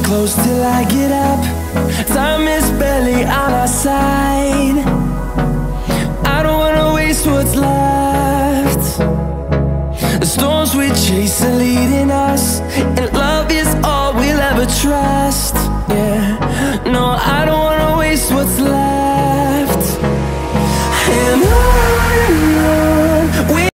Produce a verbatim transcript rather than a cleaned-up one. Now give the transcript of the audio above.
close till I get up. Time is barely on our side. I don't wanna waste what's left. The storms we chase are leading us, and love is all we'll ever try.